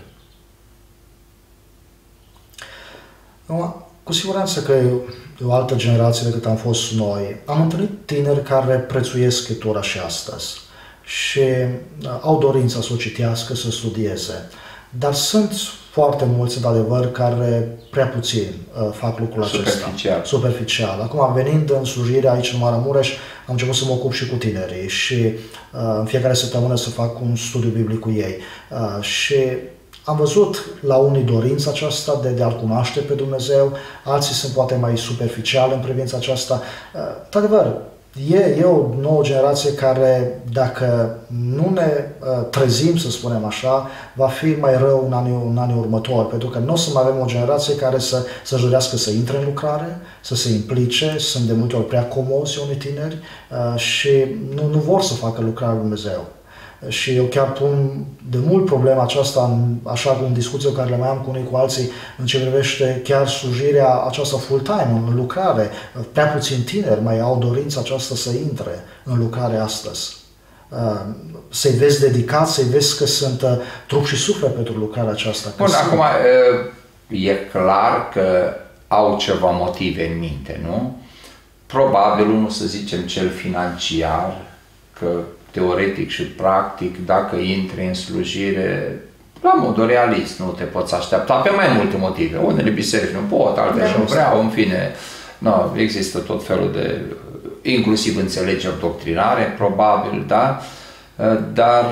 Cu siguranță că e o altă generație decât am fost noi. Am întâlnit tineri care prețuiesc Scriptura și astăzi și au dorința să o citească, să studieze. dar sunt foarte mulți, într-adevăr, care prea puțin fac lucrul acesta. Superficial. Acum, venind în slujire aici în Maramureș, am început să mă ocup și cu tinerii și în fiecare săptămână să fac un studiu biblic cu ei. Și am văzut la unii dorința aceasta de a-L cunoaște pe Dumnezeu, alții sunt poate mai superficiali în privința aceasta. Într-adevăr, e o nouă generație care, dacă nu ne trezim, să spunem așa, va fi mai rău în anii următori, pentru că nu o să mai avem o generație care să-și dorească să intre în lucrare, să se implice, sunt de multe ori prea comozi unii tineri și nu vor să facă lucrarea lui Dumnezeu. Și eu chiar pun de mult problema aceasta, așa cum în discuție care le mai am cu unii cu alții, în ce privește chiar slujirea aceasta full-time, în lucrare. Prea puțin tineri mai au dorința aceasta să intre în lucrare astăzi. Să-i vezi dedicați, să-i vezi că sunt trup și suflet pentru lucrarea aceasta. Bun, acum e clar că au ceva motive în minte, nu? Probabil, unul să zicem cel financiar, că teoretic și practic, dacă intri în slujire, la modul realist, nu te poți aștepta pe mai multe motive. Unele biserici nu pot, altele nu vreau, în fine, nu, există tot felul de, inclusiv înțelegeri doctrinare, probabil, da? Dar,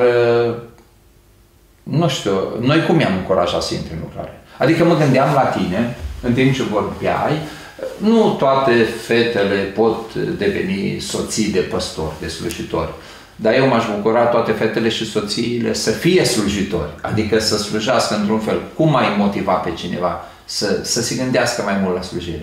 nu știu, noi cum i-am încurajat să intri în lucrare? Adică mă gândeam la tine, în timp ce vorbeai, nu toate fetele pot deveni soții de păstori, de slujitori. Dar eu m-aș bucura toate fetele și soțiile să fie slujitori, adică să slujească într-un fel. Cum ai motiva pe cineva să se gândească mai mult la slujire?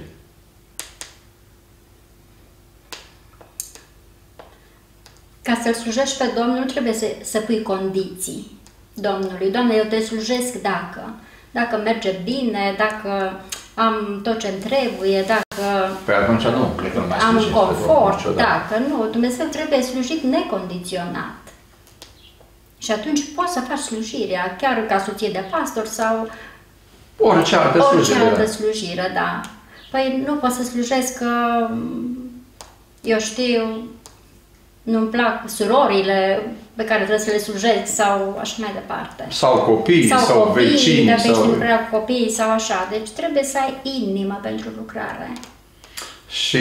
Ca să-L slujești pe Domnul, trebuie să pui condiții Domnului. Doamne, eu te slujesc dacă merge bine, dacă am tot ce-mi trebuie, dacă păi atunci nu, cred că nu mai am un confort, dacă nu, Dumnezeu trebuie slujit necondiționat. Și atunci poți să faci slujirea, chiar ca soție de pastor sau orice altă slujire, da. Păi nu pot să slujesc că, eu știu, nu-mi plac surorile pe care trebuie să le slujesc sau așa mai departe. Sau copii, sau vecini. Dacă ești lucrat cu copiii sau așa. Deci trebuie să ai inimă pentru lucrare. Și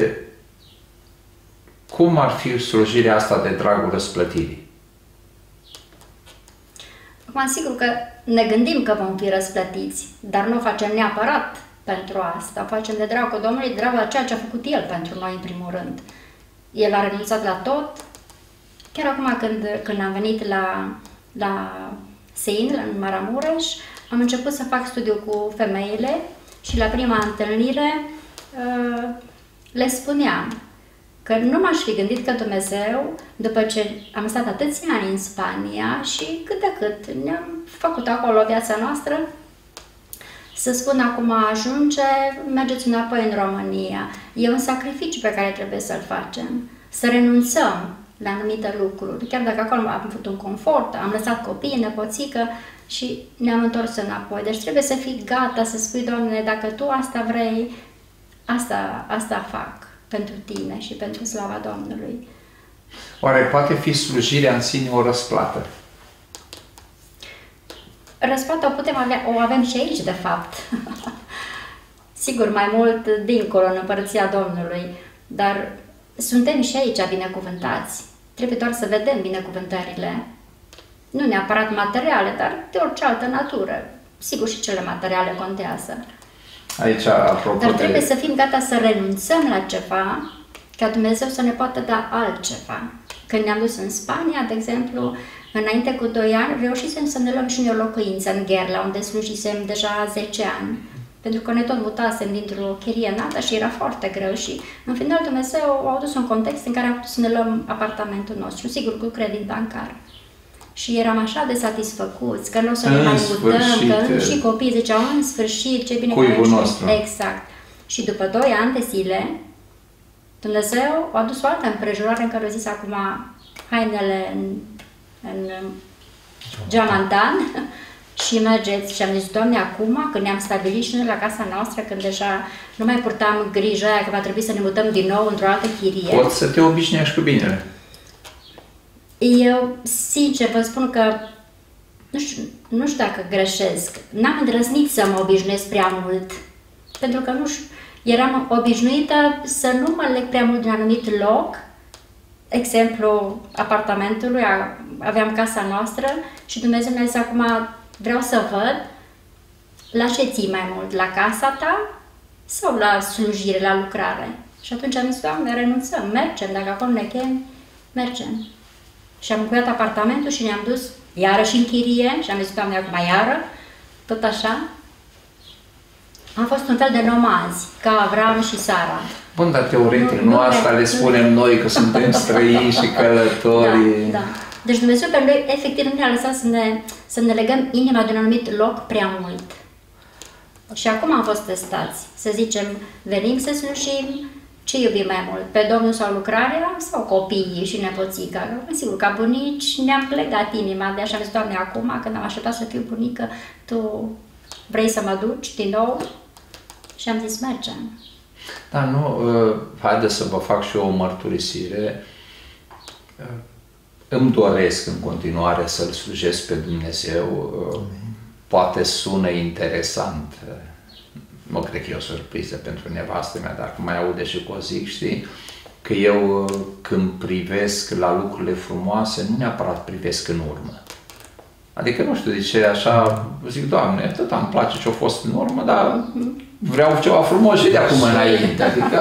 cum ar fi slujirea asta de dragul răsplătirii? Acum, sigur că ne gândim că vom fi răsplătiți, dar nu o facem neapărat pentru asta. O facem de dragul Domnului, de dragul a ceea ce a făcut El pentru noi, în primul rând. El a renunțat la tot. Chiar acum când am venit la Sein, în Maramureș, am început să fac studiu cu femeile și la prima întâlnire le spuneam că nu m-aș fi gândit că Dumnezeu, după ce am stat atâția ani în Spania și cât de cât ne-am făcut acolo viața noastră, să spun acum ajunge, mergeți înapoi în România. E un sacrificiu pe care trebuie să-l facem. Să renunțăm la anumite lucruri. Chiar dacă acolo am avut un confort, am lăsat copiii, nepoțică și ne-am întors înapoi. Deci trebuie să fii gata să spui, Doamne, dacă Tu asta vrei, asta fac pentru Tine și pentru slava Domnului. Oare poate fi slujirea în sine o răsplată? Răsplata o avem și aici, de fapt. Sigur, mai mult dincolo, în Împărăția Domnului, dar suntem și aici binecuvântați. Trebuie doar să vedem binecuvântările. Nu neapărat materiale, dar de orice altă natură. Sigur, și cele materiale contează. Aici, apropo dar trebuie să fim gata să renunțăm la ceva, ca Dumnezeu să ne poată da altceva. Când ne-am dus în Spania, de exemplu, înainte cu 2 ani, reușisem să ne luăm și noi o locuință în Gherla, unde slujisem deja 10 ani. Pentru că ne tot mutasem dintr-o chirie în alta și era foarte greu și, în final, Dumnezeu a adus un context în care am putut să ne luăm apartamentul nostru, sigur, cu credit bancar. Și eram așa de satisfăcuți că nu o să ne mai mutăm, că și copiii ziceau, în sfârșit, ce bine că nostru. Exact. Și după 2 ani de zile, Dumnezeu a adus o altă împrejurare în care a zis acum hainele în geamantan și mergeți. Și am zis, Doamne, acum, când ne-am stabilit și noi la casa noastră, când deja nu mai purtam grija aia că va trebui să ne mutăm din nou într-o altă chirie. Poți să te obișnuiești cu binele. Eu, sincer, vă spun că nu știu dacă greșesc, n-am îndrăznit să mă obișnuiesc prea mult, pentru că nu știu, eram obișnuită să nu mă leg prea mult din un anumit loc. Exemplu apartamentului, aveam casa noastră și Dumnezeu mi-a zis acum vreau să văd la ce ții mai mult, la casa ta sau la slujire, la lucrare. Și atunci am zis, Doamne, renunțăm, mergem, dacă acolo ne chem, mergem. Și am încuiat apartamentul și ne-am dus iarăși în chirie și am zis, Doamne, acum iară, tot așa. Am fost un fel de nomazi, ca Avram și Sara. Bun, dar teoretic, nu asta le spunem noi, că suntem străini și călători. Da. Deci Dumnezeu pe noi, efectiv, nu ne-a lăsat să ne legăm inima de un anumit loc prea mult. Și acum am fost testați. Să zicem, venim să slujim, ce iubim mai mult? Pe Domnul sau lucrarea sau copiii și nepoțica? Sigur, ca bunici ne-am legat inima de așa. Am zis, Doamne, acum, când am așteptat să fiu bunică, Tu vrei să mă duci din nou? Și am zis, mergem. Da, nu, haideți să vă fac și eu o mărturisire. Îmi doresc în continuare să-L slujesc pe Dumnezeu. Poate sună interesant. Nu cred că e o surpriză pentru nevastă mea, dacă mai aude și că o zic, știi? Că eu când privesc la lucrurile frumoase, nu neapărat privesc în urmă. Adică nu știu de ce așa, zic, Doamne, atât îmi place ce a fost în urmă, dar vreau ceva frumos și de acum înainte. Adică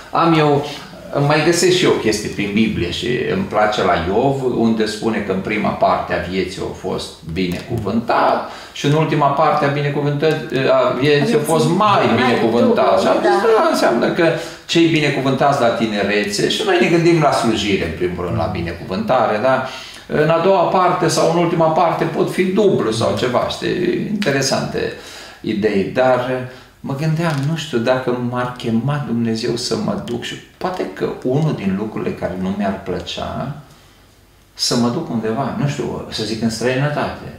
mai găsesc și eu chestii prin Biblie și îmi place la Iov, unde spune că în prima parte a vieții a fost binecuvântat și în ultima parte a vieții a fost mai binecuvântat. Și am zis, da, înseamnă că cei binecuvântați la tinerețe, și noi ne gândim la slujire, în primul rând, la binecuvântare, da? În a doua parte sau în ultima parte pot fi dublu sau ceva, știi? Interesante idei, dar mă gândeam, nu știu, dacă m-ar chema Dumnezeu să mă duc și poate că unul din lucrurile care nu mi-ar plăcea să mă duc undeva, nu știu, să zic în străinătate.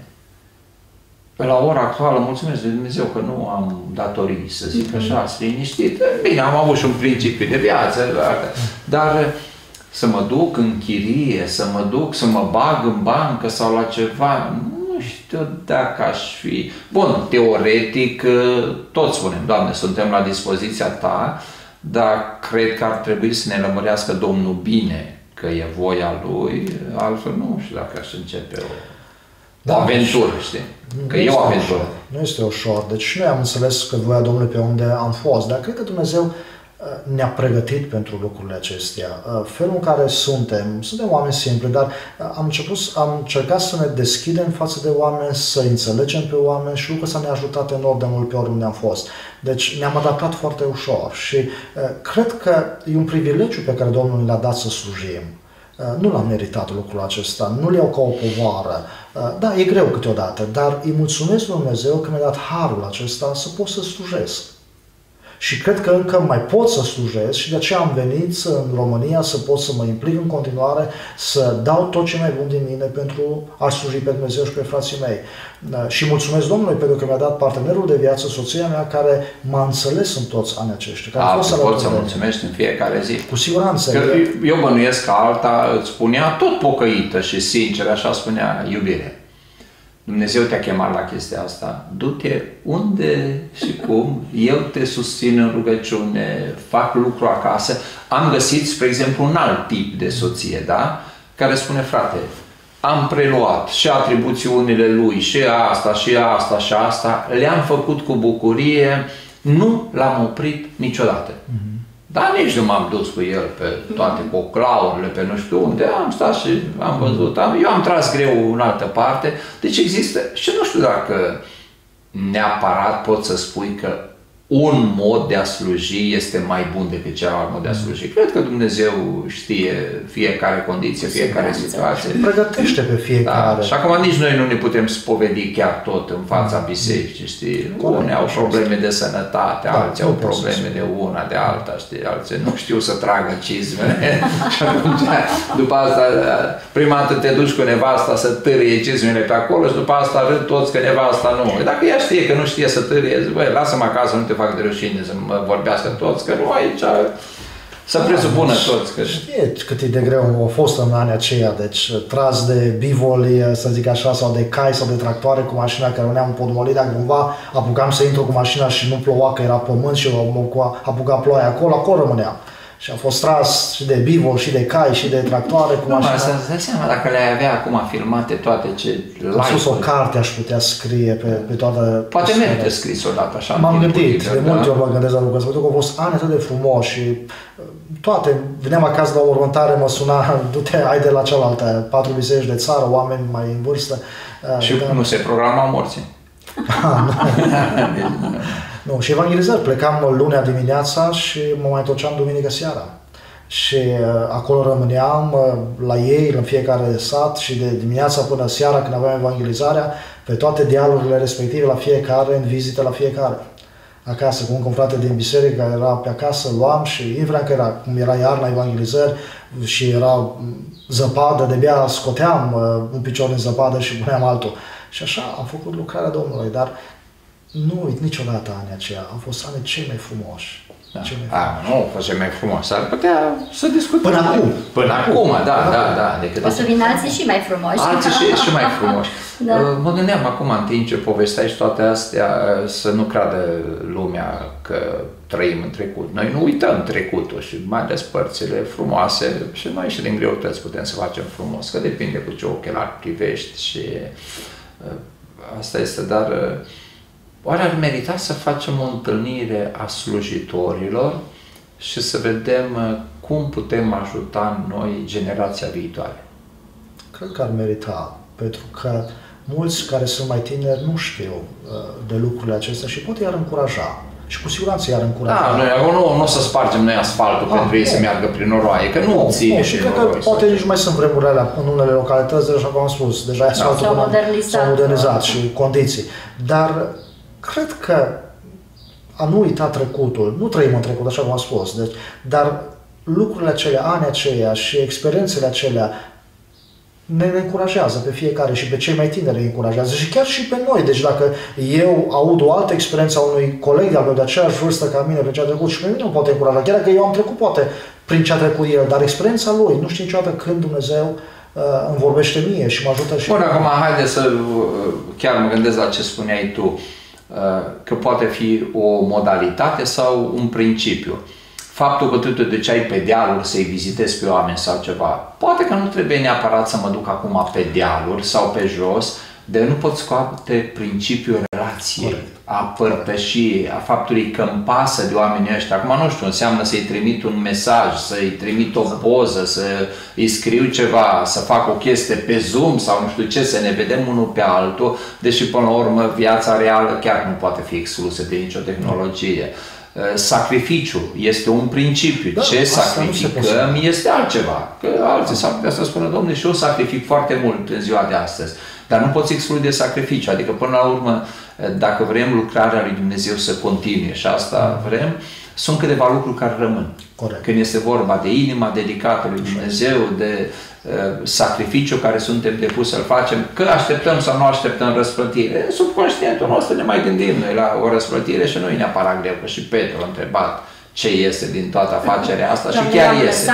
La ora actuală, mulțumesc lui Dumnezeu că nu am datorii, să zic așa, să liniștit. Bine, am avut și un principiu de viață, dar să mă duc în chirie, să mă duc, să mă bag în bancă sau la ceva, nu știu dacă aș fi... Bun, teoretic, toți spunem, Doamne, suntem la dispoziția Ta, dar cred că ar trebui să ne lămurească Domnul bine că e voia Lui, altfel nu știu dacă aș începe o aventură, știi? Că e o aventură. Nu este ușor. Deci noi am înțeles că voia Domnului pe unde am fost, dar cred că Dumnezeu ne-a pregătit pentru lucrurile acestea. Felul în care suntem oameni simpli, dar am încercat să ne deschidem față de oameni, să înțelegem pe oameni și lucrul ăsta ne-a ajutat enorm de mult pe oriunde am fost. Deci ne-am adaptat foarte ușor și cred că e un privilegiu pe care Domnul ne-a dat să slujim. Nu l-am meritat lucrul acesta, nu-l iau ca o povară. Da, e greu câteodată, dar îi mulțumesc lui Dumnezeu că mi-a dat harul acesta să pot să slujesc. Și cred că încă mai pot să slujesc și de aceea am venit în România să pot să mă implic în continuare, să dau tot ce mai bun din mine pentru a sluji pe Dumnezeu și pe frații mei. Și mulțumesc Domnului pentru că mi-a dat partenerul de viață, soția mea, care m-a înțeles în toți anii aceștia. Poți să mulțumești în fiecare zi. Cu siguranță. Că eu bănuiesc că alta îți spunea tot pocăită și sincer, așa spunea, iubire. Dumnezeu te-a chemat la chestia asta, du-te unde și cum, eu te susțin în rugăciune, fac lucru acasă. Am găsit, spre exemplu, un alt tip de soție, da? Care spune, frate, am preluat și atribuțiunile lui, și asta, și asta, și asta, le-am făcut cu bucurie, nu l-am oprit niciodată. Dar nici nu m-am dus cu el pe toate coclaurile, pe nu știu unde, am stat și am văzut, eu am tras greu în altă parte, deci există, și nu știu dacă neapărat pot să spui că un mod de a sluji este mai bun decât celălalt mod de a sluji. Cred că Dumnezeu știe fiecare condiție, fiecare situație. Pregătește pe fiecare. Da. Și acum nici noi nu ne putem spovedi chiar tot în fața bisericii, știi? Unii au probleme de sănătate, alții au probleme de una, de alta, știi? Alții nu știu să tragă cizmele. Și atunci, după asta, prima dată te duci cu nevasta să târie cizmele pe acolo și după asta râd toți că nevasta nu. Dacă ea știe că nu știe să târie, zic, băi, lasă-mă acasă, nu te fac de rușine să mă vorbească toți, că nu aici Să presupună toți că... Știți cât e de greu a fost în anii aceia, deci tras de bivoli, să zic așa, sau de cai sau de tractoare cu mașina care uneam în podmolit, dacă cumva apucam să intru cu mașina și nu ploua, că era pământ și apuca ploaia acolo rămâneam. Și am fost tras și de bivol, și de cai, și de tractoare cu mașina. Să-ți dai seama, dacă le-ai avea acum filmate toate ce live. Am spus o carte aș putea scrie pe toată... Poate merită scris odată așa. M-am gândit, de multe ori mă gândesc la lucrul ăsta, pentru că au fost ani atât de frumoși și toate, veneam acasă la o mormântare, mă suna, du-te, haide la cealaltă, 4 biserici de țară, oameni mai în vârstă. Și nu se programa morții. Nu, și evangelizări. Plecam lunea dimineața și mă mai întorceam duminică seara. Și acolo rămâneam la ei, în fiecare sat și de dimineața până seara, când aveam evangelizarea, pe toate dealurile respective, la fiecare, în vizită la fiecare. Acasă, cu un frate din biserică care era pe acasă, luam și indiferent că cum era iarna evangelizări și era zăpadă, de-abia scoteam un picior în zăpadă și puneam altul. Și așa am făcut lucrarea Domnului, dar nu uit niciodată anii aceia. Au fost ani cei mai frumoși. Da. Nu au fost cei mai frumoși. Ar putea să discutăm. Până acum, da. O să vină alții și mai frumoși. Alții și mai frumoși. Da. Mă gândeam acum, în timp ce povesteai și toate astea, să nu creadă lumea că trăim în trecut. Noi nu uităm trecutul și mai ales părțile frumoase și noi și din greutăți putem să facem frumos, că depinde cu ce ochelari privești și asta este, dar oare ar merita să facem o întâlnire a slujitorilor și să vedem cum putem ajuta noi generația viitoare? Cred că ar merita, pentru că mulți care sunt mai tineri nu știu de lucrurile acestea și poate i-ar încuraja. Și cu siguranță i-ar încuraja. Da, noi nu o să spargem noi asfaltul pentru ei să meargă prin noroaie, că nu ține și cred că poate nici mai sunt vremurile alea în unele localități, așa cum am spus, deja asfaltul s-a modernizat și condiții. Dar cred că a nu uita trecutul, nu trăim în trecut, așa cum am spus, deci, dar lucrurile acelea, anii aceia și experiențele acelea ne încurajează pe fiecare și pe cei mai tineri îi încurajează și chiar și pe noi. Deci dacă eu aud o altă experiență a unui coleg de-al meu de aceeași vârstă ca mine, pe ce a trecut, și pe mine nu poate încuraja. Chiar dacă eu am trecut poate prin ce a trecut el, dar experiența lui, nu știu niciodată când Dumnezeu îmi vorbește mie și mă ajută și... Bun, acum haide să chiar mă gândesc la ce spuneai tu, că poate fi o modalitate sau un principiu. Faptul că tu te duceai pe dealuri să-i vizitezi pe oameni sau ceva, poate că nu trebuie neapărat să mă duc acum pe dealuri sau pe jos, de nu pot scoate principiul relației, a părtășiei, a faptului că îmi pasă de oamenii ăștia. Acum nu știu, înseamnă să-i trimit un mesaj, să-i trimit o poză, să-i scriu ceva, să fac o chestie pe Zoom sau nu știu ce, să ne vedem unul pe altul, deși până la urmă viața reală chiar nu poate fi exclusă de nicio tehnologie. Sacrificiu este un principiu. Da, ce sacrificăm este altceva. Că alții s-ar putea să spună, Dom'le, și eu sacrific foarte mult în ziua de astăzi. Dar nu poți exclude sacrificiu. Adică, până la urmă, dacă vrem lucrarea lui Dumnezeu să continue și asta vrem, sunt câteva lucruri care rămân. Corect. Când este vorba de inima dedicată lui Dumnezeu, de sacrificiu care suntem depuși să-l facem, că așteptăm sau nu așteptăm răsplătire. Subconștientul nostru ne mai gândim noi la o răsplătire și nu e neapărat greu, că și Petru a întrebat ce este din toată afacerea asta și chiar este.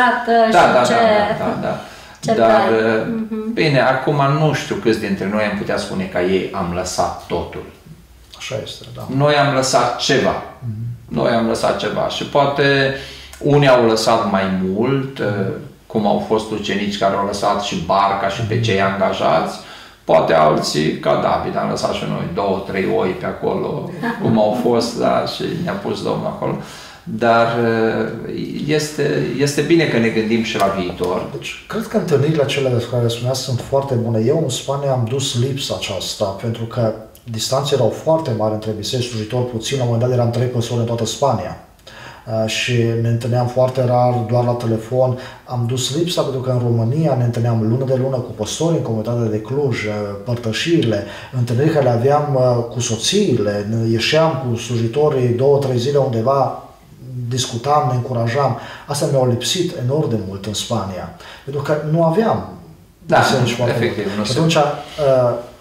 Dar, bine, acum nu știu câți dintre noi am putea spune că ei am lăsat totul. Așa este, da. Noi am lăsat ceva. Noi am lăsat ceva și poate unii au lăsat mai mult, cum au fost ucenici care au lăsat și barca și pe cei angajați, poate alții, ca David, am lăsat și noi 2-3 oi pe acolo, cum au fost, da, și ne-a pus Domnul acolo. Dar este bine că ne gândim și la viitor. Deci, cred că întâlnirile acelea de care spuneați sunt foarte bune. Eu în Spania am dus lipsa aceasta, pentru că distanțele erau foarte mari între biserici, slujitori puțin. La un moment dat eram 3 păstori în toată Spania. Și ne întâlneam foarte rar, doar la telefon. Am dus lipsa pentru că în România ne întâlneam lună de lună cu păstori în comunitatea de Cluj, părtășirile, întâlniri care le aveam cu soțiile, ieșeam cu slujitorii 2-3 zile undeva, discutam, ne încurajam. Asta mi-a lipsit enorm de mult în Spania, pentru că nu aveam biserici foarte mult. Și atunci,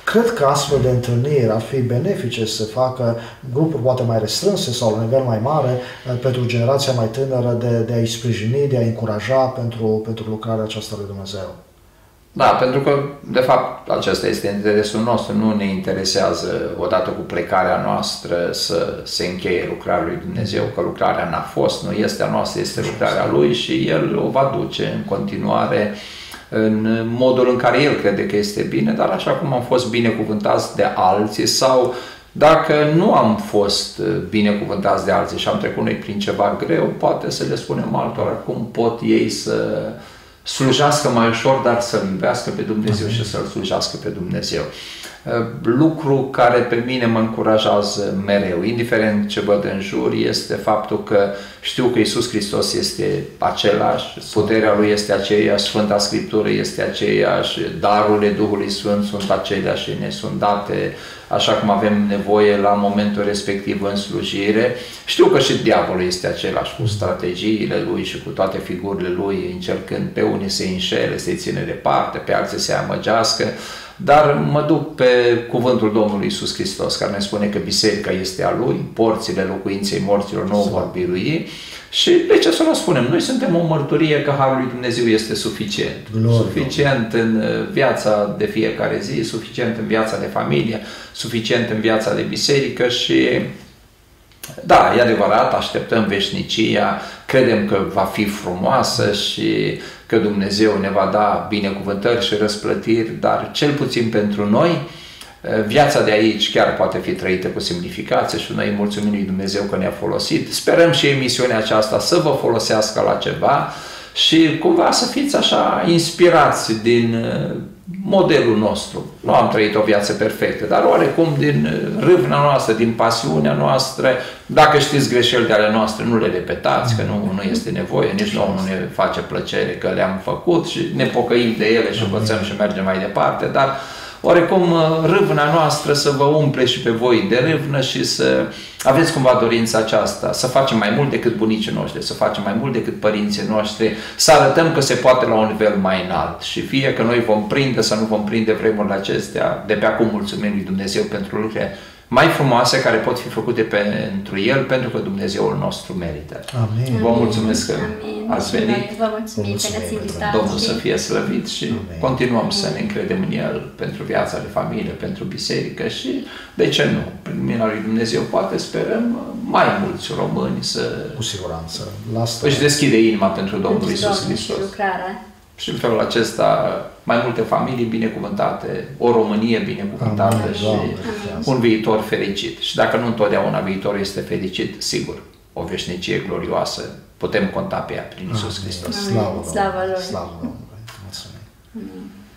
Cred că astfel de întâlniri ar fi benefice să facă grupuri poate mai restrânse sau la nivel mai mare pentru generația mai tânără de a-i sprijini, de a-i încuraja pentru lucrarea aceasta lui Dumnezeu. Da, pentru că, de fapt, acesta este interesul nostru. Nu ne interesează, odată cu plecarea noastră, să se încheie lucrarea lui Dumnezeu, că lucrarea n-a fost, nu este a noastră, este lucrarea Lui și El o va duce în continuare în modul în care El crede că este bine, dar așa cum am fost binecuvântați de alții sau dacă nu am fost binecuvântați de alții și am trecut noi prin ceva greu, poate să le spunem altora cum pot ei să slujească mai ușor, dar să-L iubească pe Dumnezeu și să-L slujească pe Dumnezeu. Lucru care pe mine mă încurajează mereu, indiferent ce văd în jur, este faptul că știu că Iisus Hristos este același, puterea Lui este aceeași, Sfânta Scriptură este aceeași, darurile Duhului Sfânt sunt aceleași și ne sunt date așa cum avem nevoie la momentul respectiv în slujire. Știu că și diavolul este același cu strategiile lui și cu toate figurile lui, încercând pe unii să-i înșele, să-i ține departe, pe alții să-i amăgească, dar mă duc pe cuvântul Domnului Iisus Hristos, care ne spune că biserica este a Lui, porțile locuinței morților nu o vor birui. Și de ce să nu spunem? Noi suntem o mărturie că Harul lui Dumnezeu este suficient. Suficient în viața de fiecare zi, suficient în viața de familie, suficient în viața de biserică și da, e adevărat, așteptăm veșnicia, credem că va fi frumoasă și că Dumnezeu ne va da binecuvântări și răsplătiri, dar cel puțin pentru noi, viața de aici chiar poate fi trăită cu semnificație și noi îi mulțumim lui Dumnezeu că ne-a folosit. Sperăm și emisiunea aceasta să vă folosească la ceva și cumva să fiți așa inspirați din modelul nostru. Nu am trăit o viață perfectă, dar oarecum din râvna noastră, din pasiunea noastră, dacă știți greșeli de ale noastre, nu le repetați, că nu este nevoie, nici nouă nu ne face plăcere că le-am făcut și ne pocăim de ele și învățăm și mergem mai departe, dar oarecum râvna noastră să vă umple și pe voi de râvnă și să aveți cumva dorința aceasta, să facem mai mult decât bunicii noștri, să facem mai mult decât părinții noștri, să arătăm că se poate la un nivel mai înalt și fie că noi vom prinde sau nu vom prinde vremurile acestea, de pe acum mulțumim lui Dumnezeu pentru lucrurile mai frumoase care pot fi făcute pentru El, pentru că Dumnezeul nostru merită. Amin. Vă mulțumesc că ați venit. Vă mulțumim că ne-ați invitat. Domnul să fie slăvit și continuăm să ne încredem în El pentru viața de familie, pentru biserică și, de ce nu, prin mila lui Dumnezeu poate sperăm mai mulți români să cu siguranță își deschide inima pentru Domnul Iisus Hristos. Și în felul acesta mai multe familii binecuvântate, o Românie binecuvântată. Amin, și un viitor fericit. Și dacă nu întotdeauna viitorul este fericit, sigur, o veșnicie glorioasă, putem conta pe ea prin Iisus Hristos. Slavă Lui! Slavă Domnului! Mulțumim!